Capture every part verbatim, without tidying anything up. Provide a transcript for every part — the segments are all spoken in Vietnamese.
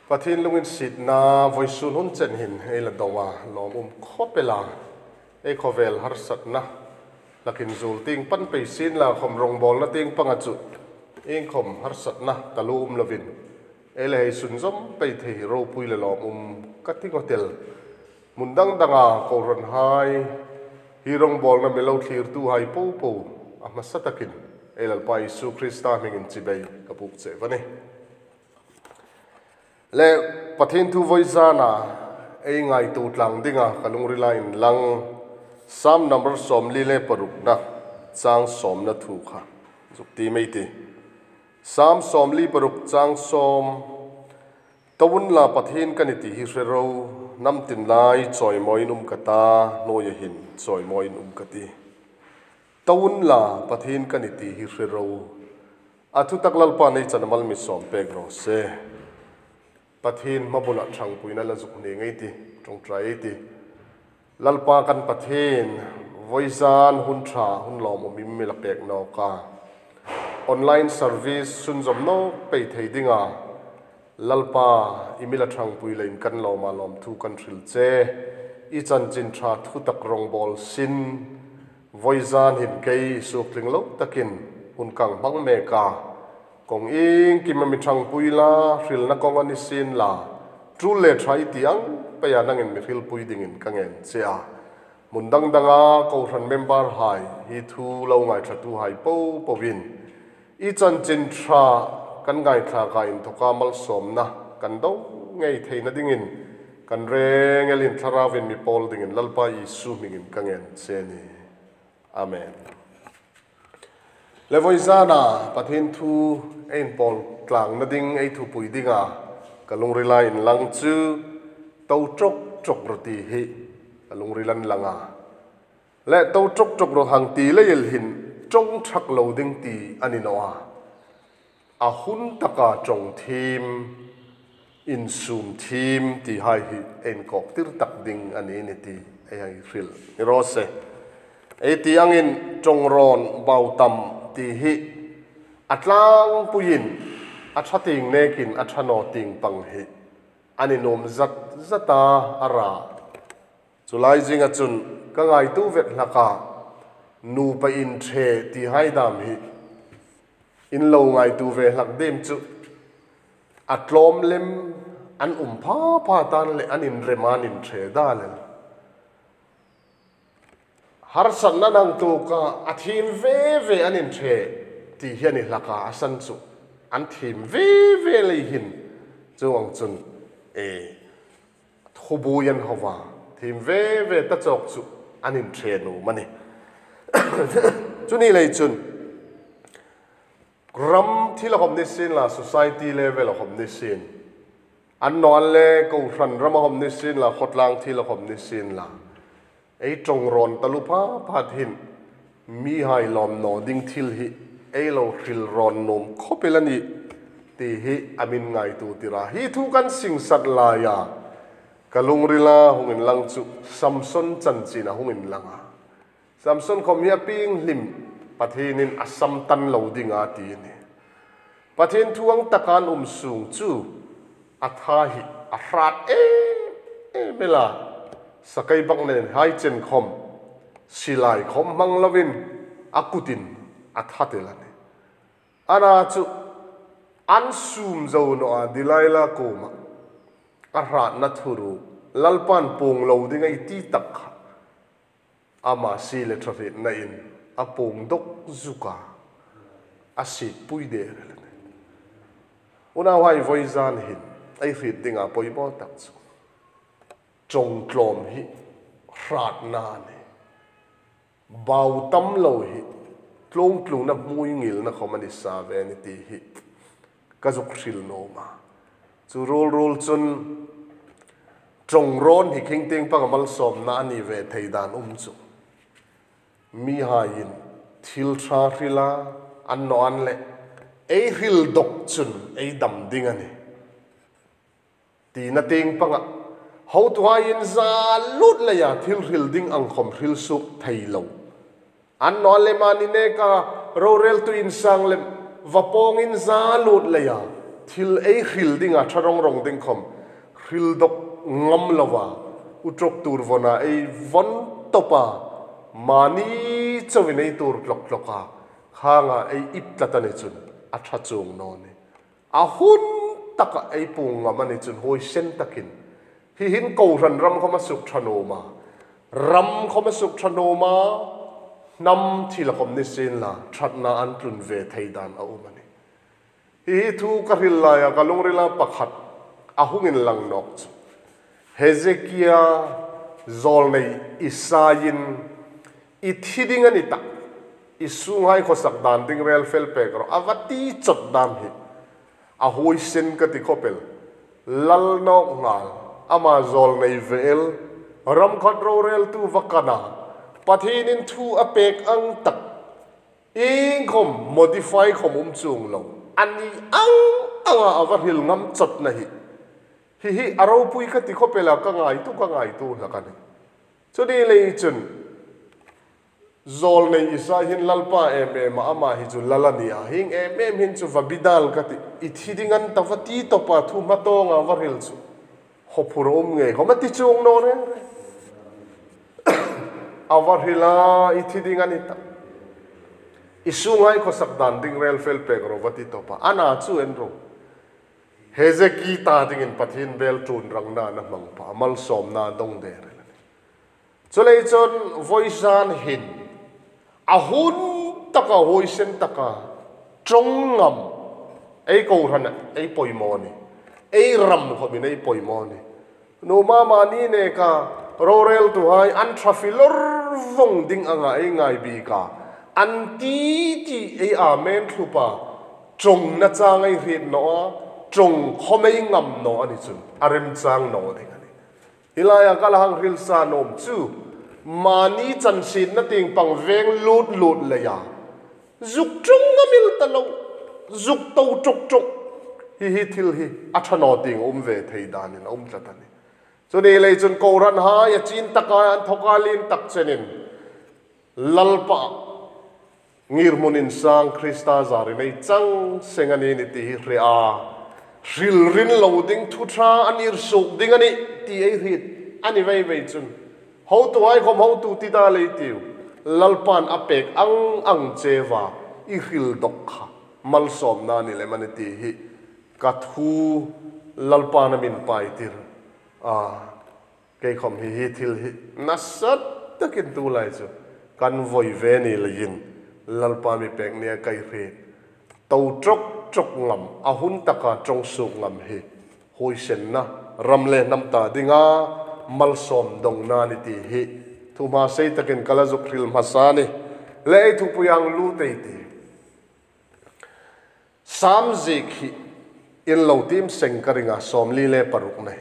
Pathin lungin sit na voisun hun chen hin ei la dowa lom um khopela ei khovel har sat na lakin zul ting pan pe sin la khom rong bol na ting panga chu eng khom har sat na talum lovin ele hei sun zom pe thei ro pui le lom um kating hotel mundang danga ko ron hai hi rong bol na melo thlir tu hai po po ama satakin elal pai su krista mingin chibei kapuk che vani le pathin thu voizana ei ngai tu tlang dinga kalung rila in lang sam number som li le paruk na chang som na thu kha zukti meiti sam som li paruk chang som tawun la pathin kaniti hi rero nam tin lai choi moinum kata noya hin choi moinum kati tawun la pathin kaniti hi rero athu taklal pa nei chanamal mi som pegro se pathin mabula thang puina la zuk ne ngai ti tong trai ti lalpa kan pathin voizan hun tha hun lom mi mi la pek no ka online service sun zom no pe thei dinga lalpa imila thang pui lein kan lo ma lom thu kan thil che i chan chin tha thu tak rong bol sin voizan hin kei suk tling lo takin hun kang bang me ka kong ing ki ma mi thang pui la ril na kong ani sin la tru le thai tiang pa ya nangin mi ril pui ding in kangen che a mundang danga ko ran member hai hi thu lo ngai tha tu hai po po win i chan chin tha kan ngai thla ka in thoka mal som na kan do ngei theina ding in kan reng elin thara vin mi pol ding in lalpa i su mingin kangen che ni amen levoizana pathin thu ein pol tlang na ding ei thu pui dinga kalung rila in lang chu to chok chok roti hi kalung rilan langa le to chok chok ro hang ti le yel hin chong thak lo ding ti ani no a a hun taka chong thim in sum thim ti hai hi en kok tir tak ding ani ni ti ai ai ril ro se ei ti angin chong ron bau tam ti hi atlang puyin athating nekin athano ting pang hi ani nom zat zata ara chulai jinga chun ka ngai tu vet laka nu pa in the ti hai dam hi in lo ngai tu ve lak dem chu atlom lem an um pha pha tan le an in reman in the da le har san na nang tu ka athim ve ve an in the ti hian ni laka asan chu an thim ve ve le hin chuang chun e thobu yan hawa thim ve ve ta chok chu an in the nu mani chuni le chun ram thila hom ni sin la society level hom ni sin an non le ko ran ram hom ni sin la khotlang thila hom ni sin la ei tong ron talupa phathin mi hai lom no ding thil hi ei lo thil ron nom khopelani ti hi amin ngai tu tira hi thu kan sing sat la ya kalung rila hungin lang chu samson chan china hungin langa samson khom hi ping lim pathinin asam tan lo dinga ti ni pathin thuang takan um sung chu atha hi ahrat e e mela sakai bang nen hai chen khom silai khom mang lovin akutin athatelani ana chu an sum zo no a dilaila koma ahrat na thuru lalpan pong lo dingai ti tak ama si le traffic na in apong dok zuka asit pui de una wai voizan hin ai fit dinga poibo tak chu chong tlom hi rat na ne bau tam lo hi tlong tlung na mui ngil na khomani sa ve ni ti hi kazuk ril no ma chu rol rol chun chong ron hi king ting pangamal som na ni ve theidan um chu mi hain thil tha rila an no an le ei ril dok chun ei dam ding ani ti na ting panga ho tu hain za lut la ya thil ril ding ang khom ril suk thei lo an no le mani ne ka ro rel tu in sang le vapong in za lut la ya thil ei khil dinga tharong rong ding khom khil dok ngam lawa utrok tur vona ei von topa mani chawinei tur tlok tloka khanga ei iplatani chun a tha chung no ni a hun taka ei pung ngamani chun hoi sen takin hi hin ko ran ram khoma suk thanoma ram khoma suk thanoma nam thila khom ni sin la thatna an tlun ve theidan a umani hi thu ka hilla ya kalung rila pakhat ahungin lang nok Hezekiah zol nei isayin ithiding anita isungai khosak dan ding rel fel pekro avati chot dam hi a hoi sen ka ti khopel lal nok ngal ama zol nei vel ram khat ro rel tu vakana pathinin thu apek ang tak ing khom modify khom um chung lo ani ang anga avarhil ngam chot na hi hi hi aro pui ka ti khopela ka ngai tu ka ngai tu lakani chudi le chun zol nei isa hin lalpa em em ama hi chu lalania hing em em hin chu vabidal ka ti ithidingan tawati topa thu matonga varhil chu hopurom nge homati chung no re avarhila ithidingan ita isungai khosak dan ding rel fel pekro vati topa ana chu enro Hezekiah ta dingin pathin bel tun rangna na mangpa mal som na dong de chulei chon voisan hin ahun taka hoisen taka trongam ei ko ran ei poimoni ei ram khomin ei poimoni no ma mani ne ka rorel tu hai an trafilor vong ding anga ei ngai bi ka an ti ti ei amen thupa trong na changai rit no trong khomei ngam no ani chun arem chang no ding ani hilaya kalahang ril sa nom chu mani chan sin na ting pang veng lut lut le ya zuk trung ngamil talo zuk to truk truk hi hi thil hi athano ting um ve thei dan in um tlatani chu ni le chun ko ran ha ya chin taka an thokalin tak chenin lalpa ngir munin sang krista zari nei chang sengani ni ti hi re a ril rin loading thu tha anir sok ding ani ti ei rit ani vei vei chun ho tu ai khom ho tu ti da le tiu lalpan apek ang ang chewa i hil dok kha mal som na ni le mani ti hi ka thu lalpan min pai tir a ke khom hi hi thil hi nasat takin tu lai chu kan voi ve ni le yin lalpa mi pek ne kai re tau trok trok ngam ahun taka trong suk ngam hi hoi sen na ramle nam ta dinga mal som dong na ni ti hi thu ma sei takin kala zuk ril masani le thu puyang lu te ti sam zik hi in lo tim seng karinga som li le paruk nei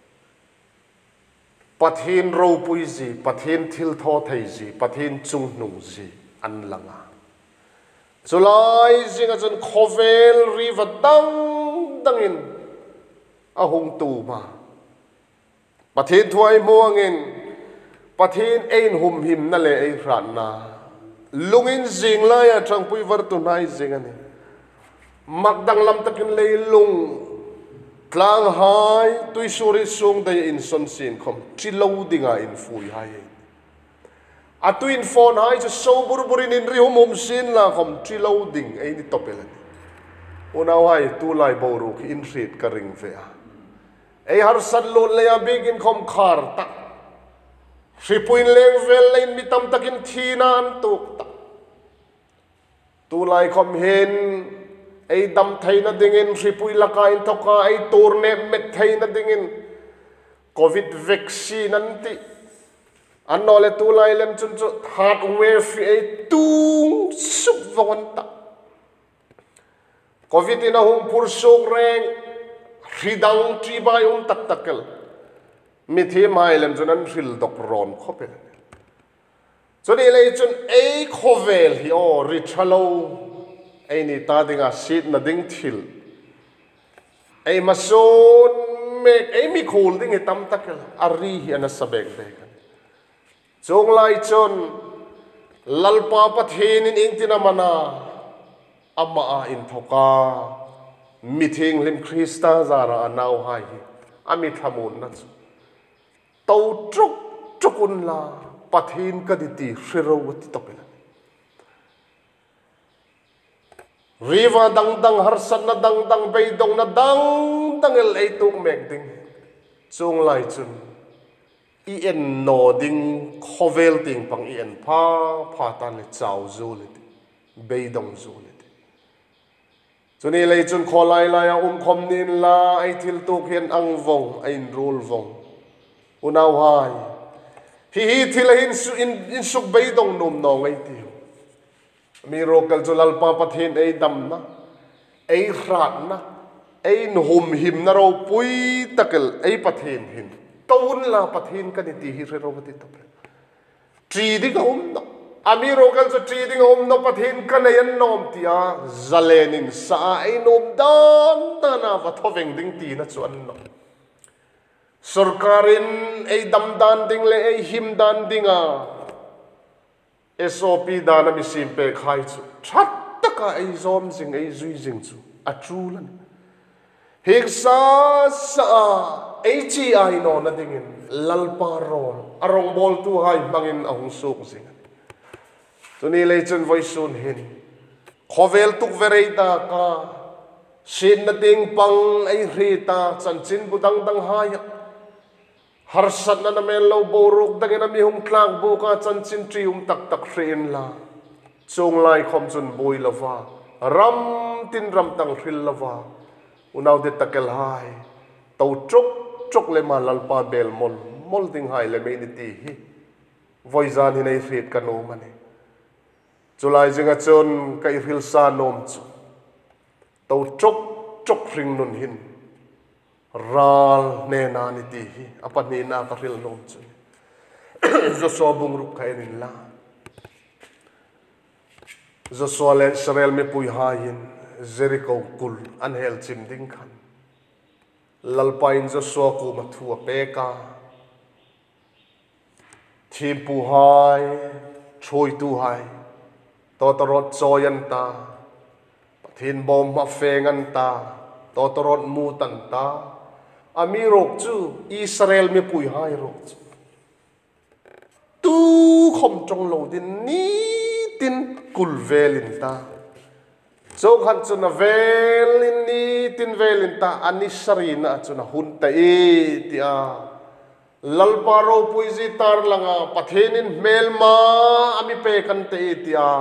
pathin ro pui ji pathin thil tho thei ji pathin chung nu ji an langa Zulai zinga zun khovel riva dang dangin ahung tu ma pathin thuai muangin pathin ein hum him na le ei ran na lungin zing la ya thang pui var tu nai zinga ni magdang lam takin le lung tlang hai tui suri sung dai in son sin khom chilo dinga in fui hai a twin phone hai chu so burburin in ri hum sin la khom tri loading ei ni topel unaw hai tu lai boru ki in rit ka ring ve a ei har sat lo le ya big in khom khar ta ripuin leng vel lein mitam takin thinan tuk ta tu lai khom hen ei dam thaina dingin ripui laka in thoka ei turne met thaina dingin covid vaccine anti Anole tu lai lem chun chu hardware free tung sup vawanta covid ina hum pur sok reng ridang tri bai um tak takel mithi mai lem chun an ril dok ron khopel chuni le chun ei khovel hi o richalo ei ni ta dinga sit na ding thil ei mason me ei mi khul ding e tam takel ari hi ana sabek de Chung lai chun lalpa pathin in ingtina mana ama a in thoka meeting lim Krista zara anaw hai ami thamun na chu tau truk trukun la pathin ka diti shiro ti topela riva dang dang harsan na dang dang beidong na dang dang el ei tuk mek ding chung lai chun ien no ding khovel ting pang ien pha pha tan le chau zu le beidong zu le chu ni lei chun kholai lai um khom nin la ai thil tuk hian ang vong ai rul vong unaw hai hi hi thil hin su in in suk beidong nom no ngai ti mi rokal chulal pa pathin ei dam na ei khrat na ei nhum him na ro pui takel ei pathin hin taun la pathin kan ti hi ro ti to tri di ga um no ami rokal so tri di ga um no pathin kan yan nom tia zalenin sa ei nom dan ta na va thoveng ding ti na chu an no sarkarin ei dam dan ding le ei him dan dinga S O P dana mi simpe khai chu that taka ei zom jing ei zui jing chu a tru lan hek sa sa ei chi ai no na dingin lalpa rol arong bol tu hai mangin ahung suk jing tu ni le chun voi sun hin khovel tuk vereita ka sin na ding pang ei rita chan chin budang dang hai harsat na namen lo boruk dagena mi hum tlang bu ka chan chin tri um tak tak hrin la chung lai khom chun boi lova ram tin ram tang hril lova unaw de takel hai to truk truk le ma lal pa bel mol mol ding hai le me ni ti hi voizan hi nei hrit ka no mani chulai jinga chon kai hril sa nom chu to truk truk hring nun hin ral ne na ni ti hi apan ni na ka ril nom chu zo so bung rup khai nin la zo so le Israel me pui ha yin Jericho kul an hel chim ding khan lalpain zo so ku ma thu pe ka thim pu hai choi tu hai to torot choyan ta pathin bom ma fengan ta to torot mu tan ta ami rok chu Israel me pui hai rok chu tu khom trong lo din ni tin kul velin ta so khan chu na velin ni tin velin ta ani sarina chu na hun ta e ti a lalparo pui ji tar langa pathenin melma ami pe kan te e ti a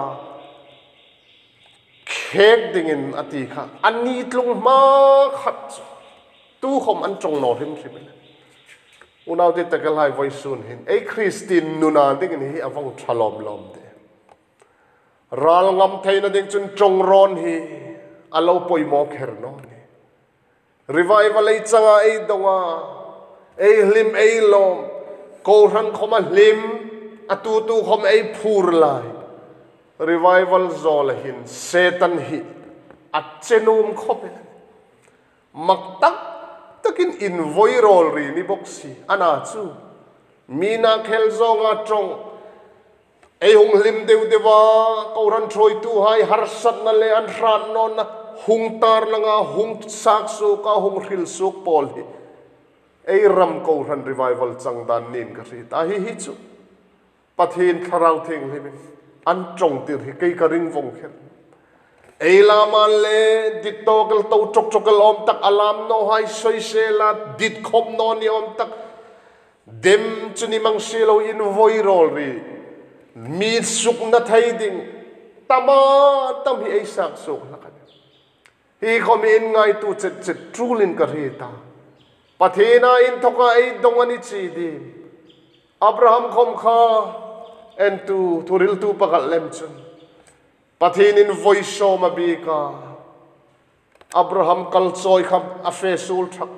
khek dingin ati kha ani tlung ma khat tu khom an trong no him thim unaw te takel hai voi sun hin ei Christin nuna ding hi avong thalom lom de ral ngam theina ding chun trong ron hi alo poi mo kher no ni revival ei changa ei donga ei hlim ei lom ko ran khoma hlim atu tu khom ei phur lai revival zol hin setan hi achenum khope maktak takin invoi rol ri ni boxi ana chu mina khel zonga trong ei hung lim deu dewa ko ran throi tu hai har sat na le an rat non na hung tar langa hung sak su ka hung ril su pol hi ei ram ko ran revival changdan nin ka ri ta hi hi chu pathin tharau thing hi an trong tir hi kai ka ring vong khen ei la man le dit togel to chok chokal om tak alam no hai soi se la dit khom no ni om tak dem chuni mang selo in voi rol ri mi suk na thai ding tama tam hi ei sak suk la kan hi khom in ngai tu chet chet trulin ka ri ta pathina in thoka ei dongani chi di Abraham khom kha en tu thuril tu pakal lem chun pathin in voice show ma bi ka Abraham kal choi kham afesul thak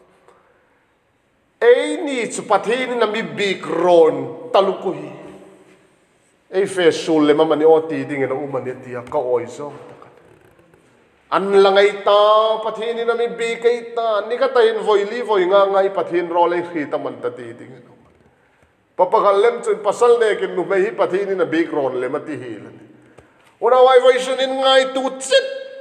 ei ni chu pathin na mi big ron taluku hi ei fesul le ma mani oti ding na umani tia ka oi so an langai ta pathin na mi bi kai ta ni ka ta in voi li voi nga ngai pathin ro le khi ta man ta ti ding papakal lem chun pasal ne kin nu mai hi pathin na big ron le ma ti hi la una wai voi sun in ngai tu chit chit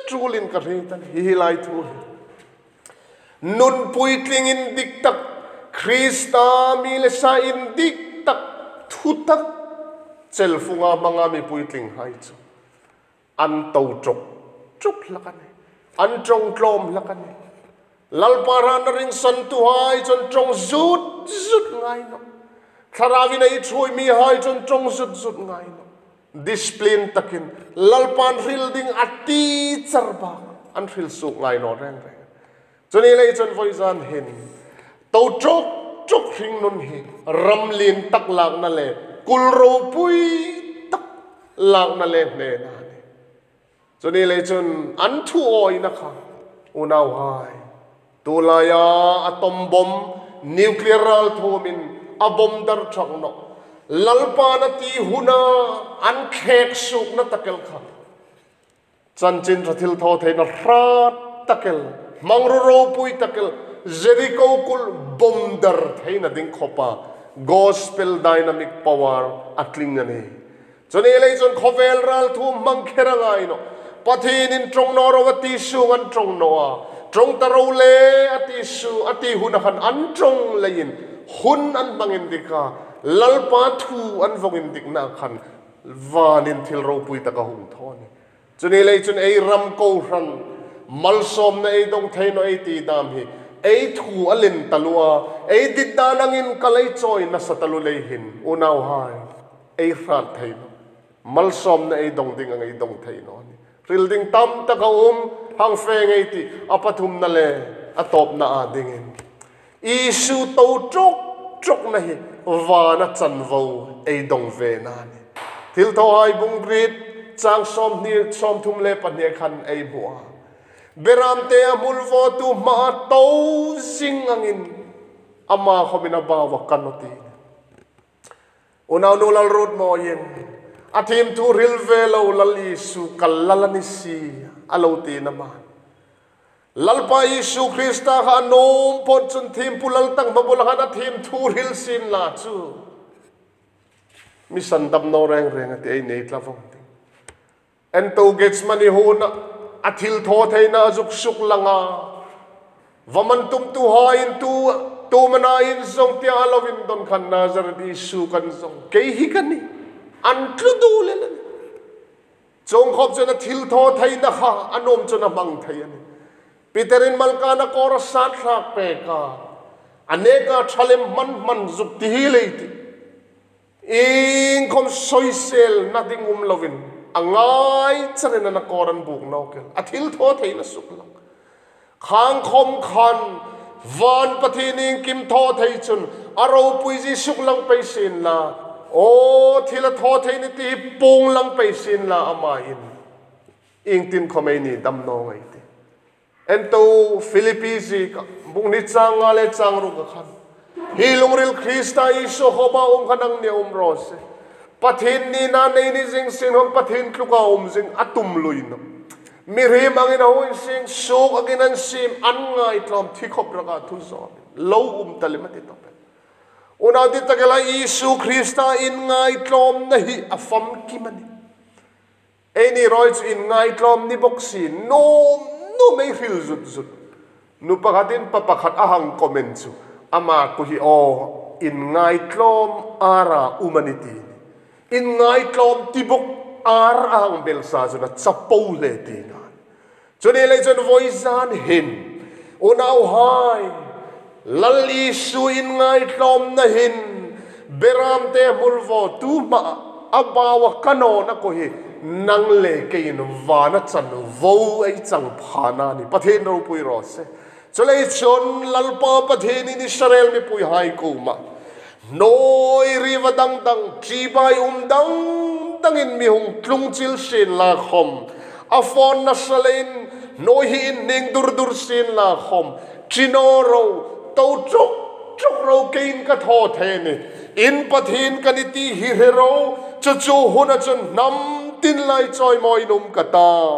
จูลินกระเรตันฮิไลทูนุนปุยติงอินดิกตักคริสตามีเลสาอินดิกตักทุตักเซลฟุงอามังอามีปุยติงไฮจูอันโตจกจุกละกันอันจงกลมละกันลัลปารานริงสันตุไฮจนจงจุดจุดไงเนาะคาราวินัยช่วยมีไฮจนจงจุดจุดไงเนาะดิสเพลินตะกินลัลปานริลดิ้งอัติจารบาอันริลสุกไงเนาะแรงแรงจนนี้เลยจนไฟจานเห็นโตจกจกหิงนุนเห็นรำลินตักหลักนั่นแหละกุลโรปุยตักหลักนั่นแหละเนนานี่จนนี้เลยจนอันทุอยนะคะอุณาวไฮตุลายาอะตอมบอมนิวเคลียร์ทอมินอะบอมดาร์ชักโนลัลปานตีหุนาอันเขกสุกนัตตะเกลค่ะจันจินรัติลทอเทนรัตตะเกลมังรูโรปุยตะเกลเจริโกคุลบอมดาร์เทนดิ่งขปากอสเปลไดนามิกพาวเวอร์อัตลิงนันเองจนเอเลจนขเวลรัลทูมังเคระไงโนปะทีนินตรงนอรวติสุงันตรงนัวตรงตะรูเลอติสุอติหุนหันอันตรงเลยนหุนอันบังอินดิกาลัลปาทูอันวงอินดิกนาขันวานินทิลโรปุยตะกะหุงทอนี่จนเอเลยจนไอรำโกรันมัลสมในไอดงเทนไอตีดามฮีไอทูอลินตะลัวไอดิดดานังอินกะไลจอยนัสตะลุเลยหินอุนาวไฮไอรัดเทนมัลสมในไอดงดิงไอดงเทนนี่ริลดิงตัมตะกะอุมหังเฟงไอตีอปทุมนั่นแหละอตบนาอาดิงอินอีสูโตจกจกนะฮีวานัจันวูไอดงเวนานี่ทิลทอไอบุงกรีดจางสมนี่สมทุมเลปันเนคันไอบัวเบรามเตอมุลโฟตุมาโตซิงอังอินอามาขมินาบาวกันนตีอุณานุลลรูดมอยินอาทิมทูริลเวลลลิสุกัลลลนิสีอลาวตีนามาลัลปายิสุคริสต์ฮานอมพอจุนทีมปุลลตังมาบุลฮานาทีมทูริลซินลาจูมิสันดับโนแรงแรงที่ไอเนตลาวงติเอ็นโตเกตส์มันนี่ฮูนะอาทิลโทเทน่าจุกสุกลังอ่ะว่ามันตุ้มตัวหายินตัวตัวมันอายินส่งที่อาลวินดอนขันนาจาร์ดีสุกันส่งเกยฮิกันนี่อันตรดูเลยนะจงขอบจนอาทิลโทเทน่าฮะอันอมจนมังเทียนปีเตอรินมัลกานะกอร์สัตรักเปกาอันเนกาทะเลมันมันจุกที่ฮิเลยติอิงคมซอยเซลนัดดิงอุมลวินอังไงจะเรนนักกอรันบุกนอกเกลอาทิลโทเทนสุกลังข้างคมขันวันปฏินิงกิมโทเทจุนอารมณ์ปุยจีสุกลังไปสินลาโอ้ทิลโทเทนิตีปุงลังไปสินลาอามาอินอิงตินคอมเมนีดำนองไอติเอ็นตูฟิลิปปินส์ก็บุกนิจังอะไรจังรุกขันฮิลงริลคริสต์อิสุขบาอุมขันังเนียอุมโรสปะทินนี่นาในนี่จิงสิงห์ปะทินคลุกเอาอุมจิงอัตุมลุยนะมีเรื่องอะไรนะหุ่นสิงโชกอกินันซิมอันง่ายตลอดที่ขบประกาศทุกส่วนเล่าอุมตะลิมติดต่อไปอุณาดิตะเกล้ายิสุคริสต์อินง่ายตลอดนะฮิอัฟมกิมันเอ็นี่รอยอินง่ายตลอดนี่บอกสิโนโนไม่ฟิลจุดจุดนุปะขัดินปะปะขัดอาหังคอมเมนต์จูอามาคุฮิโออินง่ายตลอดอาราอุมานิตีอินง่ายตลอดที่บอกอาราอังเบลซาจุนัดจับปูเลตีนันจนเอเลจนวอยซานเห็นอุณาวไฮลัลลิสุอินง่ายตลอดนะเห็นเบรามเตมุลโฟตูมาอับบาวกันโอนักโคฮินังเลกินวานัจันโวไอจังพานานี่ประเทศเราปุยรอสจนเลยชนลัลปาประเทศนี้อิสราเอลมีปุยไฮกูมาโนยรีวดังดังจีบายอุมดังดังอินมีหงตรุงจิลสินลาคมอฟอนนัสเลนโนยอินนิงดุรดุรสินลาคมจิโนโรโตจกจกเราเกินกระทอเทนี่อินประเทศกันตีฮิเฮโรจะจูหุนจนนำตินไลจอยมอยนุมกตา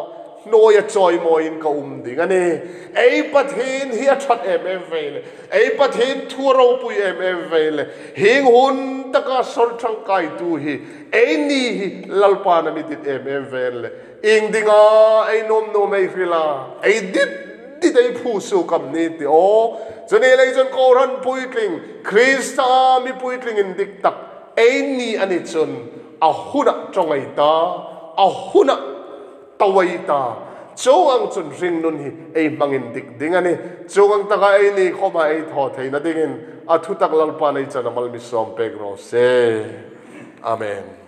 noya choi mo in ka um ding ani ei pathin hi a that em em vele ei pathin thuro pui em em vele hing hun taka sol thang kai tu hi ei ni hi lalpa na mi dit em em vele ing dinga ei nom no mai fila ei dit dit ei phu su kam ni ti o chani lei jon ko ran pui tling krista mi pui tling in dik tak ei ni ani chun a huna chongai ta a huna tawai ta châu ang chun ring nun hi ei mangin dik ding ani châu ang taka ei ni khoma ei tho thei na dingin a thu tak lalpa nei chana mal mi som pek ro se amen.